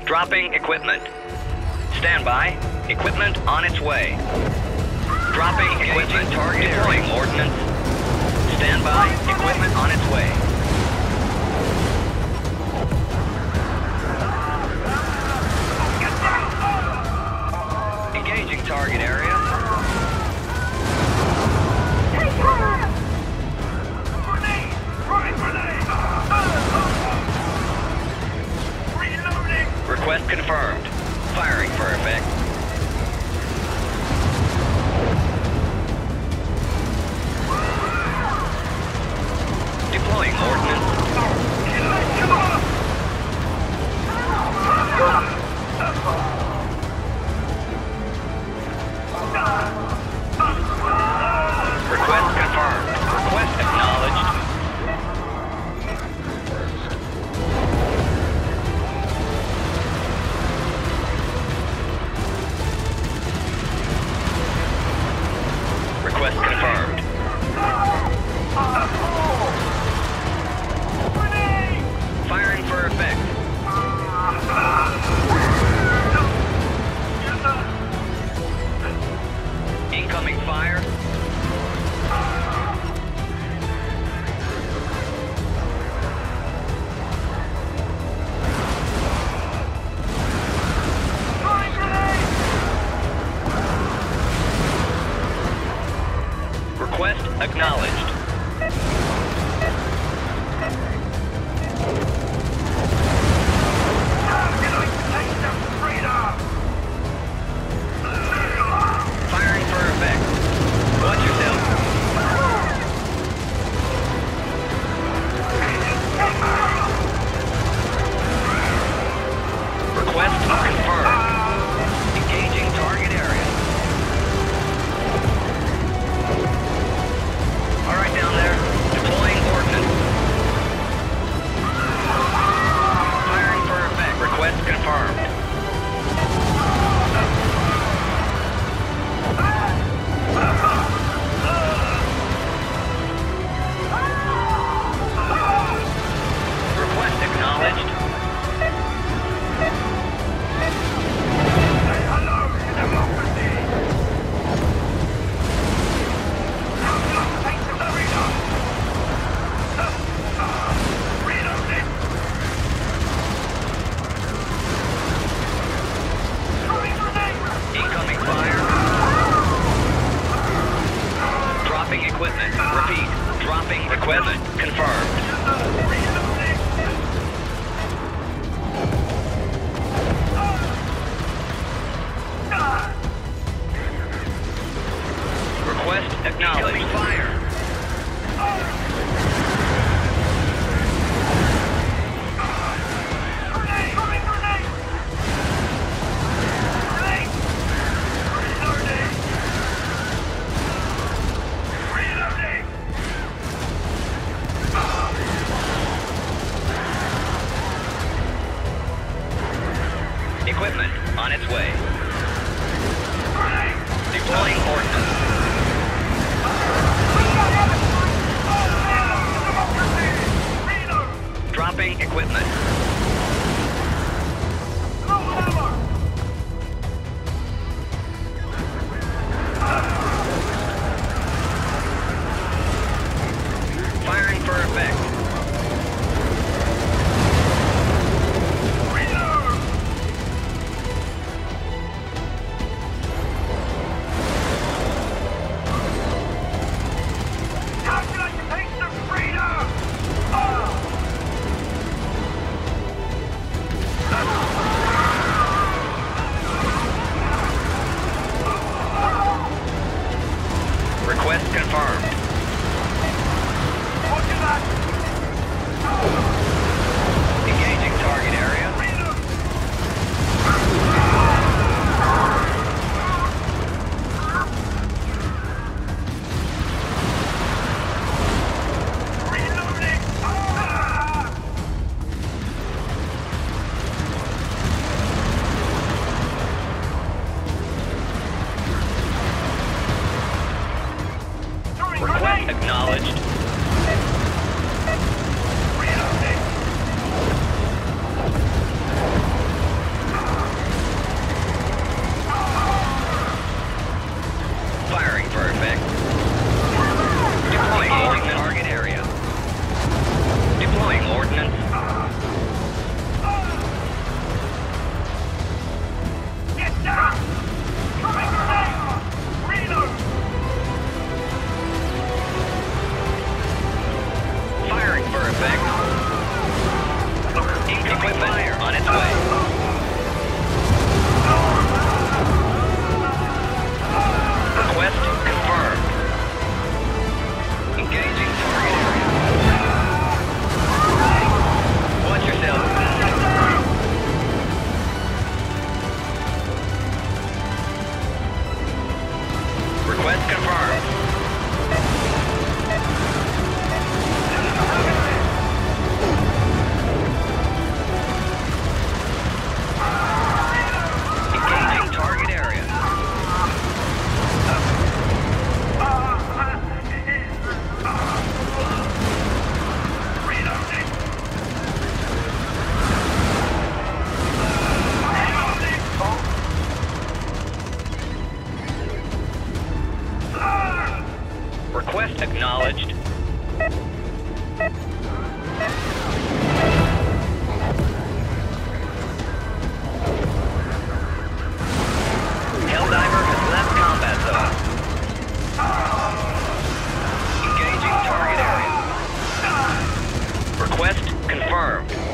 Dropping equipment. Stand by. Equipment on its way. Dropping equipment. Target deploying ordnance. Stand by. Equipment on its way. Engaging target area. Request confirmed. Firing for effect. Deploying ordnance. Request confirmed. Request acknowledged. Request confirmed. Firing for effect. Incoming fire. Request acknowledged. Firing for effect. Watch yourself. Request confirmed. Engaging target area. All right, down there. Deploying ordnance. Firing for effect. Request confirmed. Request acknowledged. Incoming fire. Dropping equipment. Repeat. Dropping equipment. Confirmed. Request acknowledged. Incoming fire. Equipment on its way. Deploying ordnance. Dropping equipment. Firing for effect. confirmed.